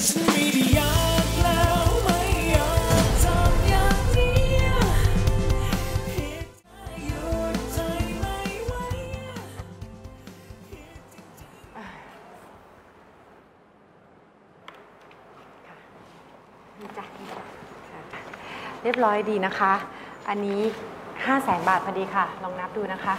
ฉันไม่ได้อยากแล้วไม่อยากทำอย่างนี้หยุดใจไม่ไหวนี่จ้ะเรียบร้อยดีนะคะอันนี้500,000 บาทพอดีค่ะลองนับดูนะคะ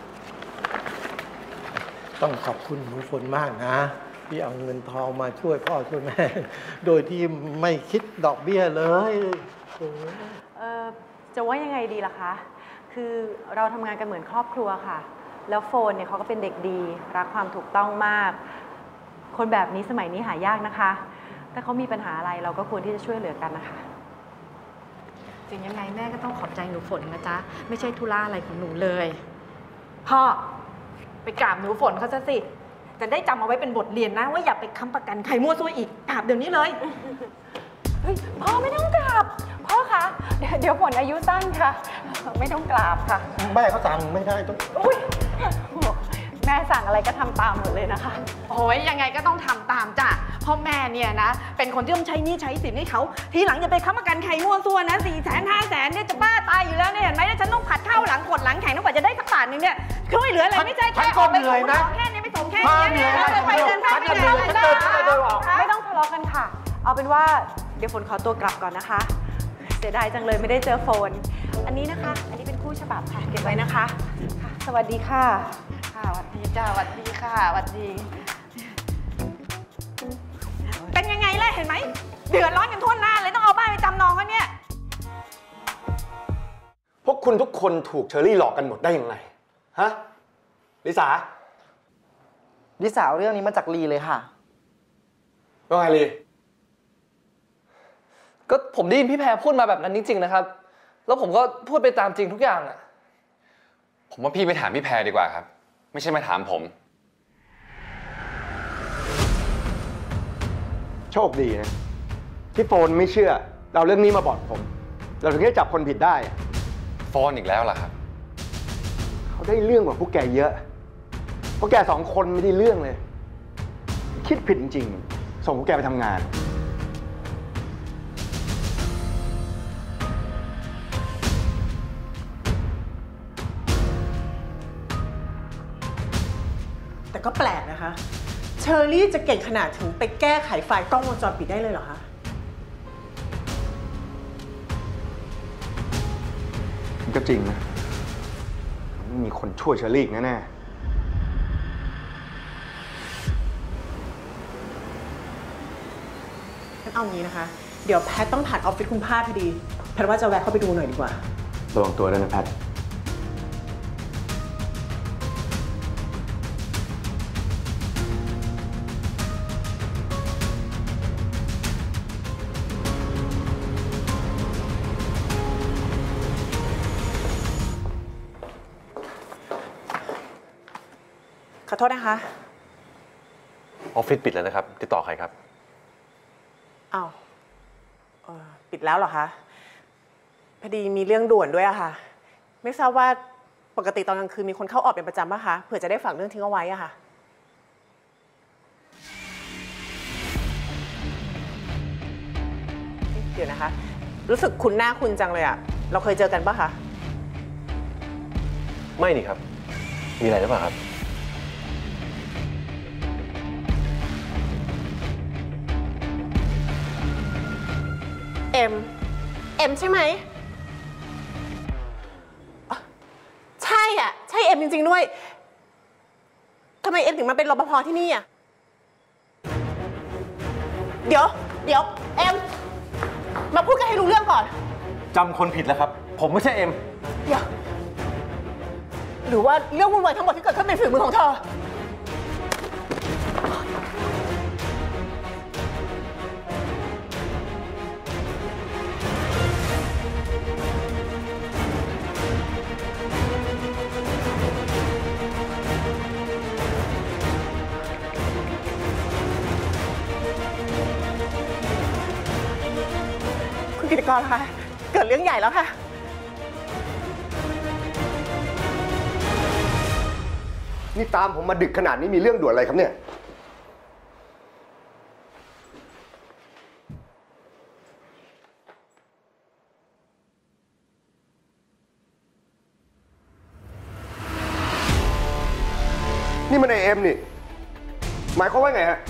ต้องขอบคุณหนูฝนมากนะที่เอาเงินทองมาช่วยพ่อช่วยแม่โดยที่ไม่คิดดอกเบี้ยเลยจะว่ายังไงดีล่ะคะคือเราทำงานกันเหมือนครอบครัวค่ะแล้วโฟนเนี่ยเขาก็เป็นเด็กดีรักความถูกต้องมากคนแบบนี้สมัยนี้หายากนะคะถ้าเขามีปัญหาอะไรเราก็ควรที่จะช่วยเหลือกันนะคะถึงยังไงแม่ก็ต้องขอบใจหนูฝนนะจ๊ะไม่ใช่ธุระอะไรของหนูเลยพ่อไปกราบหนูฝนเขาซะสิจะได้จำเอาไว้เป็นบทเรียนนะว่าอย่าไปค้ำประกันใครมั่วซั่วอีกกราบเดี๋ยวนี้เลยเฮ้ยพ่อไม่ต้องกราบพ่อคะเดี๋ยวฝนอายุสั้นค่ะไม่ต้องกราบค่ะแม่เขาสั่งไม่ได้ต้องอุ้ยแม่สั่งอะไรก็ทำตามหมดเลยนะคะโอ้ยยังไงก็ต้องทำตามจ้ะพ่อแม่เนี่ยนะเป็นคนที่ต้องใช้หนี้ใช้สินให้เขาทีหลังอย่าไปค้ำประกันใครมั่วซั่วนะ400,000 500,000เนี่ยจะบ้าตายอยู่แล้วเนี่ยเห็นไหมฉันต้องผัดข้าวหลังขดหลังแข็งต้องกว่าจะได้สักบาทนึงเนี่ยช่วยเหลืออะไรไม่ใช่แค่ออกไปส่งของแค่นี้ไปส่งแค่นี้ไปเดินทางไม่ได้ไม่ต้องทะเลาะกันค่ะเอาเป็นว่าเดี๋ยวฝนขอตัวกลับก่อนนะคะเสียดายจังเลยไม่ได้เจอโฟนอันนี้นะคะอันนี้เป็นคู่ฉบับค่ะเก็บไว้นะคะสวัสดีค่ะค่ะสวัสดีจ้าสวัสดีค่ะสวัสดีเป็นยังไงล่ะเห็นไหมเดือดร้อนกันทั่วหน้าเลยต้องเอาบ้านไปจำนองเขาเนี่ยพวกคุณทุกคนถูกเชอรี่หลอกกันหมดได้ยังไงฮะลิสาเรื่องนี้มาจากลีเลยค่ะว่าไงลีก็ผมได้ยินพี่แพรพูดมาแบบนั้นจริงๆนะครับแล้วผมก็พูดไปตามจริงทุกอย่างอ่ะผมว่าพี่ไปถามพี่แพรดีกว่าครับไม่ใช่มาถามผมโชคดีนะที่โฟนไม่เชื่อเราเรื่องนี้มาบอกผมเราถึงได้จับคนผิดได้โฟนอีกแล้วล่ะครับเขาได้เรื่องกว่าพวกแกเยอะพวกแก2 คนไม่ได้เรื่องเลยคิดผิดจริงๆส่งพวกแกไปทำงานแต่ก็แปลกนะคะเชอรี่จะเก่งขนาดถึงไปแก้ไขไฟล์กล้องวงจรปิดได้เลยเหรอคะมันก็จริงนะไม่มีคนช่วยเชอรี่แน่ๆงั้นเอางี้นะคะเดี๋ยวแพทต้องผ่านออฟฟิศคุณพ่าพอดีแพทว่าจะแวะเข้าไปดูหน่อยดีกว่าระวังตัวด้วยนะแพทขอโทษนะคะออฟฟิศปิดแล้วนะครับติดต่อใครครับอ้าวปิดแล้วเหรอคะพอดีมีเรื่องด่วนด้วยอะค่ะไม่ทราบว่าปกติตอนกลางคืนมีคนเข้าออกเป็นประจำป่ะคะเผื่อจะได้ฝากเรื่องทิ้งเอาไว้อะค่ะเดี๋ยวนะคะรู้สึกคุ้นหน้าคุณจังเลยอะเราเคยเจอกันป่ะคะไม่นี่ครับมีอะไรหรือเปล่าครับเอ็มใช่ไหมใช่อ่ะใช่เอ็มจริงๆด้วยทำไมเอ็มถึงมาเป็นรปภที่นี่อ่ะเดี๋ยวเอ็มมาพูดกันให้รู้เรื่องก่อนจำคนผิดแล้วครับผมไม่ใช่เอ็มเดี๋ยวหรือว่าเรื่องวุ่นวายทั้งหมดที่เกิดขึ้นเป็นฝีมือของเธอกิจกรค่ะเกิดเรื่องใหญ่แล้วค่ะนี่ตามผมมาดึกขนาดนี้มีเรื่องด่วนอะไรครับเนี่ยนี่มันไอเอ็มนี่ หมายความว่าไงฮะ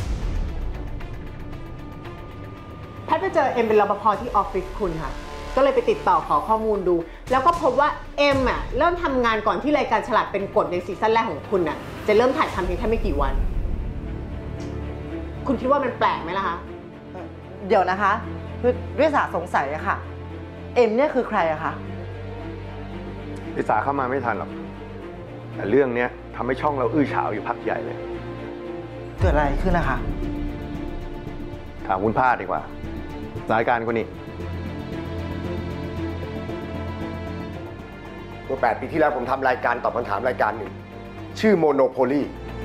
แพทย์ไปเจอเอ็มเป็นรปภที่ออฟฟิศคุณค่ะ ก็เลยไปติดต่อขอข้อมูลดู แล้วก็พบว่าเอ็มอ่ะเริ่มทำงานก่อนที่รายการฉลาดเป็นกฎในซีซั่นแรกของคุณอ่ะจะเริ่มถ่ายทำเพียงแค่ไม่กี่วัน คุณคิดว่ามันแปลกไหมล่ะคะเดี๋ยวนะคะคือด้วยสาสงสัยอะค่ะ เอ็มเนี่ยคือใครอะคะลิสาเข้ามาไม่ทันหรอก แต่เรื่องเนี้ยทำให้ช่องเราอื้อฉาวอยู่พักใหญ่เลยเกิดอะไรขึ้นนะคะถามคุณพาดดีกว่า รายการคนนี้เมื่อ8 ปีที่แล้วผมทำรายการตอบคำถามรายการหนึ่งชื่อ Monopoly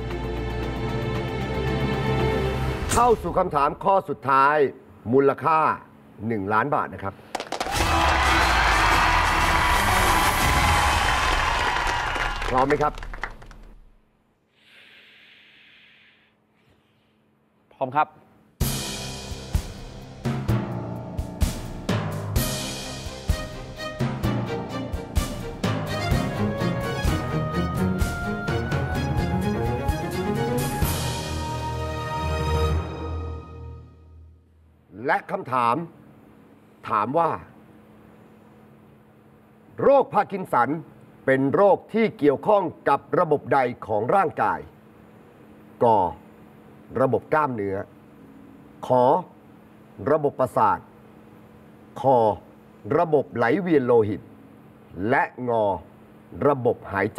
เข้าสู่คำถามข้อสุดท้ายมูลค่า1 ล้านบาทนะครับพร้อมไหมครับพร้อมครับและคำถามถามว่า โรคพาร์กินสันเป็นโรคที่เกี่ยวข้องกับระบบใดของร่างกายกระบบกล้ามเนื้อขอระบบประสาทคอระบบไหลเวียนโลหิต และงอระบบหายใจ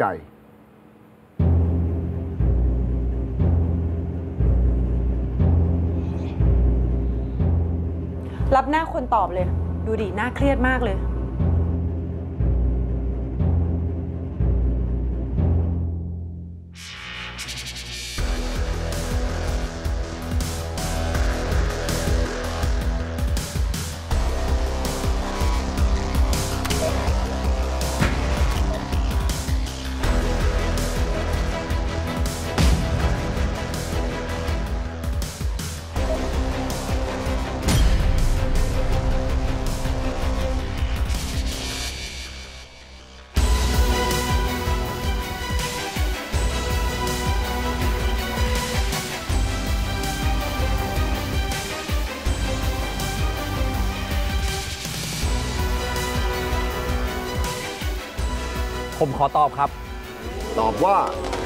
รับหน้าคนตอบเลย ดูดิน่าเครียดมากเลยผมขอตอบครับตอบว่า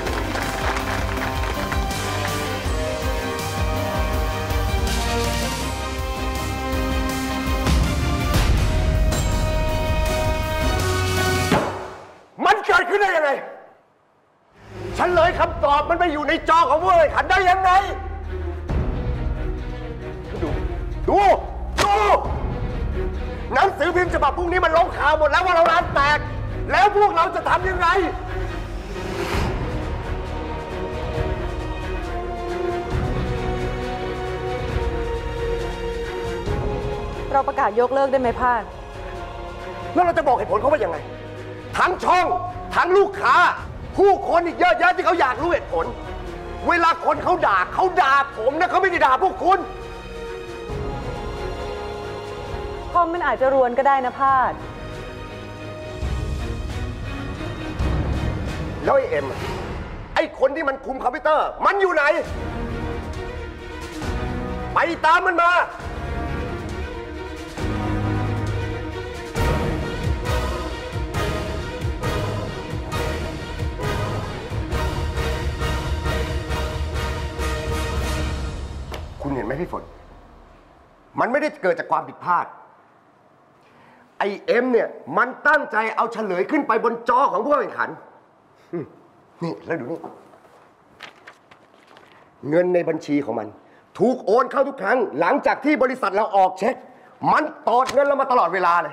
มันเกิดขึ้นได้ยังไงฉันเลยคำตอบมันไปอยู่ในจอของผู้แข่งขันได้ยังไง ดูหนังสือพิมพ์ฉบับพรุ่งนี้มันลงข่าวหมดแล้วว่าเราร้านแตก แล้วพวกเราจะทำยังไงเราประกาศยกเลิกได้ไหมพาดแล้วเราจะบอกเหตุผลเขาว่ายังไง ทั้งช่อง ทั้งลูกค้า ผู้คนอีกเยอะแยะที่เขาอยากรู้เหตุผล เวลาคนเขาด่าผมนะเขาไม่ได้ด่าพวกคุณคอมมันอาจจะรวนก็ได้นะพาดแล้วไอ้เอ็มไอ้คนที่มันคุมคอมพิวเตอร์ มันอยู่ไหน ไปตามมันมา คุณเห็นไหมพี่ฝน มันไม่ได้เกิดจากความผิดพลาด ไอ้เอ็มเนี่ย มันตั้งใจเอาเฉลยขึ้นไปบนจอของผู้แข่งขัน นี่แล้วดูนี่ เงินในบัญชีของมัน ถูกโอนเข้าทุกครั้ง หลังจากที่บริษัทเราออกเช็ค มันตอดเงินเรามาตลอดเวลาเลย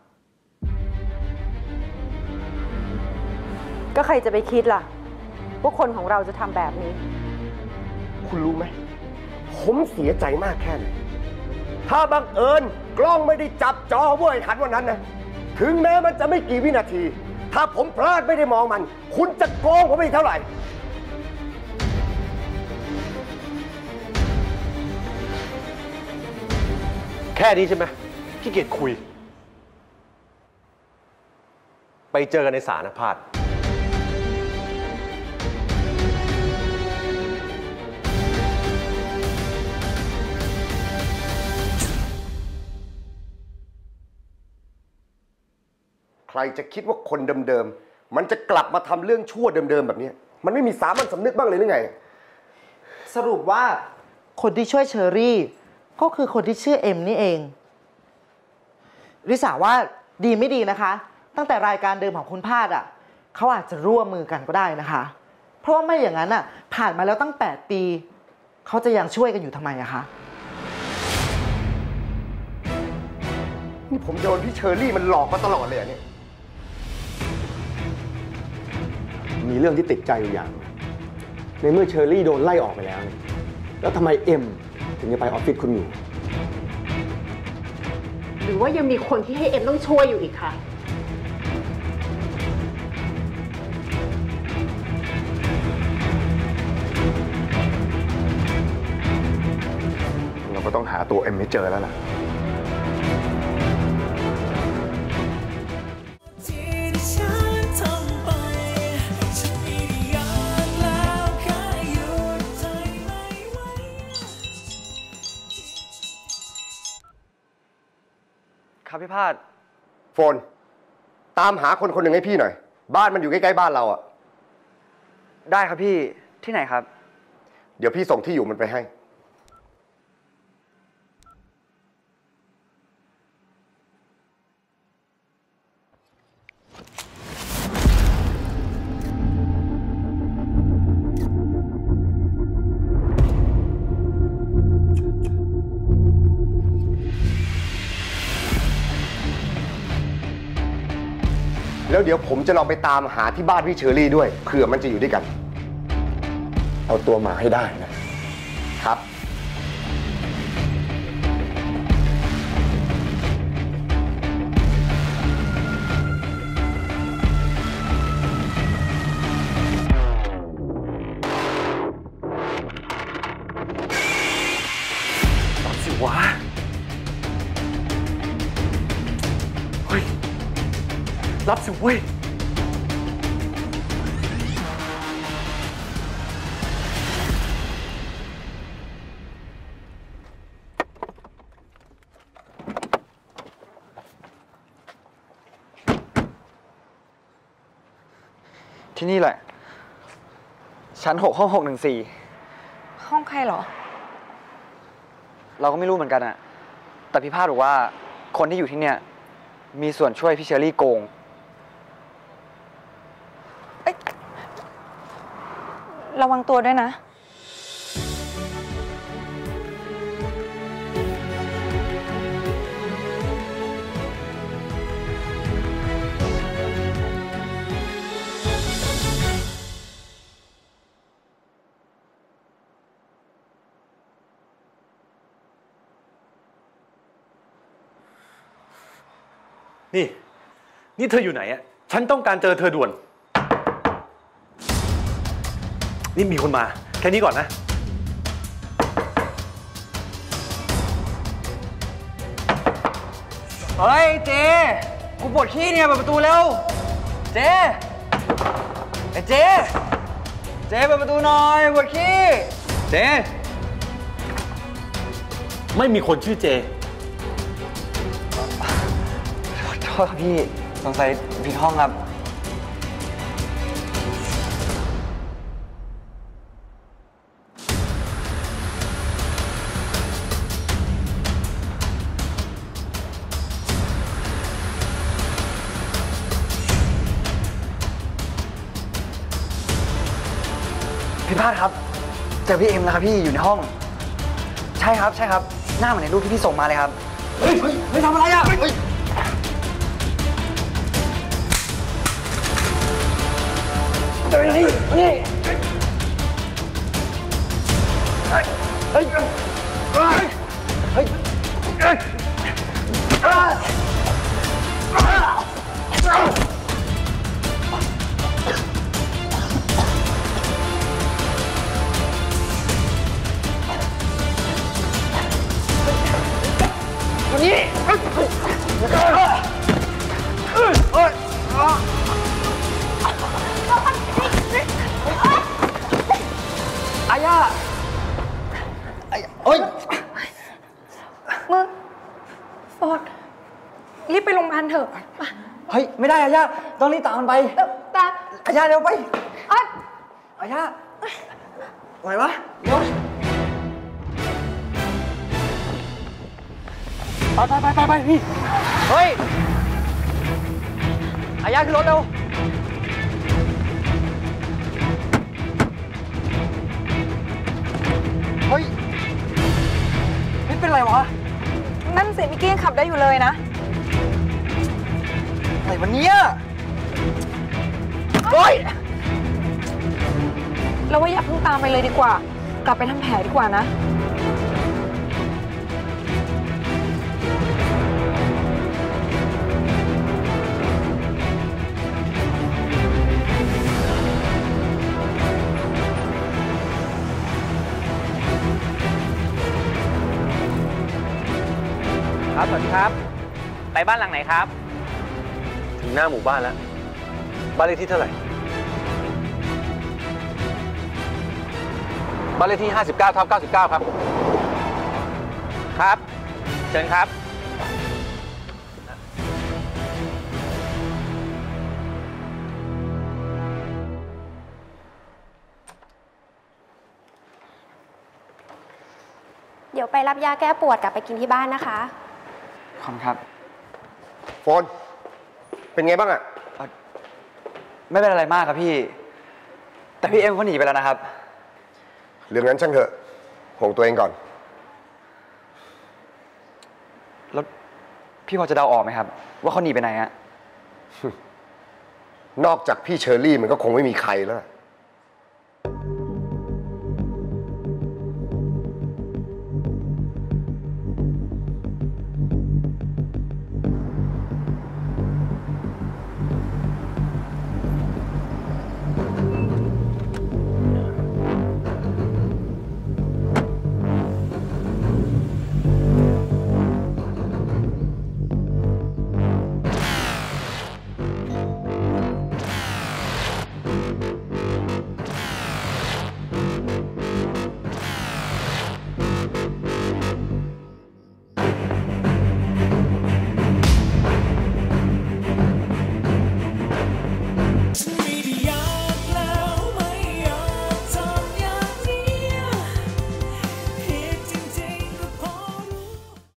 ก็ใครจะไปคิดล่ะว่าคนของเราจะทำแบบนี้คุณรู้ไหม ผมเสียใจมากแค่ไหน ถ้าบังเอิญกล้องไม่ได้จับจอผู้แข่งขันวันนั้นนะ ถึงแม้มันจะไม่กี่วินาที ถ้าผมพลาดไม่ได้มองมัน คุณจะโกงผมไปอีกเท่าไหร่แค่นี้ใช่ไหมขี้เกียจคุย ไปเจอกันในศาลนะพาดรจะคิดว่าคนเดิมๆมันจะกลับมาทำเรื่องชั่วเดิมๆแบบนี้มันไม่มีสามัญสำนึกบ้างเลยหรือไงสรุปว่าคนที่ช่วยเชอรี่ก็คือคนที่ชื่อเอ็มนี่เองริสาว่าดีไม่ดีนะคะตั้งแต่รายการเดิมของคุณพาดเขาอาจจะร่วมมือกันก็ได้นะคะเพราะว่าไม่อย่างนั้นผ่านมาแล้วตั้ง8 ปีเขาจะยังช่วยกันอยู่ทำไมอะคะนี่ผมโดนพี่เชอรี่มันหลอกมาตลอดเลยเนี่ยมีเรื่องที่ติดใจอยู่อย่างในเมื่อเชอรี่โดนไล่ออกไปแล้วแล้วทำไมเอ็มถึงจะไปออฟฟิศคุณอยู่หรือว่ายังมีคนที่ให้เอ็มต้องช่วยอยู่อีกคะเราก็ต้องหาตัวเอ็มให้เจอแล้วล่ะครับพี่พาดโฟนตามหาคนคนหนึ่งให้พี่หน่อยบ้านมันอยู่ใกล้ๆบ้านเราอะได้ครับพี่ที่ไหนครับเดี๋ยวพี่ส่งที่อยู่มันไปให้แล้วเดี๋ยวผมจะลองไปตามหาที่บ้านพี่เชอรี่ด้วยเผื่อมันจะอยู่ด้วยกันเอาตัวมาให้ได้นะครับรับสิวะเฮ้ยรับสิเว้ยที่นี่แหละชั้น6ห้อง614 ห้องใครเหรอเราก็ไม่รู้เหมือนกันอะแต่พี่พาดบอกว่าคนที่อยู่ที่เนี่ยมีส่วนช่วยพี่เชอรี่โกงระวังตัวด้วยนะนี่เธออยู่ไหนอะฉันต้องการเจอเธอด่วนนี่มีคนมาแค่นี้ก่อนนะเฮ้ยเจกูปวดขี้เนี่ยเปิดประตูเร็วเจไอ้เจเปิดประตูหน่อยปวดขี้เจไม่มีคนชื่อเจขอโทษครับพี่สงสัยผิดห้องครับพี่พาดครับเจอพี่เอ็มแล้วครับพี่อยู่ในห้องใช่ครับหน้าเหมือนในรูปที่พี่ส่งมาเลยครับเฮ้ยทำอะไรอ่ะเดี๋ยวนี่อาย่าเอ้ยมึงฟอร์ดรีบไปโรงพยาบาลเถอะเฮ้ย ไม่ได้อาญาต้องรีบตามมันไปตาอาญาเร็วไปอ๊ะอาญาไหวปะเร็วไปพี่ เฮ้ยอาญาขึ้นรถเร็ว เฮ้ยนี่เป็นไรวะนั่นสิมิกกี้ยังขับได้อยู่เลยนะอะไรวันนี้เฮ้ยเราว่าอย่าเพิ่งตามไปเลยดีกว่า กลับไปทำแผลดีกว่านะครับ สวัสดีครับ ไปบ้านหลังไหนครับถึงหน้าหมู่บ้านแล้ว บ้านเลขที่เท่าไหร่ บ้านเลขที่ 59/99 ครับครับ เชิญครับเดี๋ยวไปรับยาแก้ปวดกลับไปกินที่บ้านนะคะขอบคุณครับโฟน เป็นไงบ้างอะไม่เป็นอะไรมากครับพี่ แต่พี่เอ็มเขาหนีไปแล้วนะครับเรื่องนั้นช่างเถอะห่วงตัวเองก่อนแล้วพี่พอจะเดาออกไหมครับ ว่าเขาหนีไปไหนอะนอกจากพี่เชอรี่มันก็คงไม่มีใครแล้วล่ะ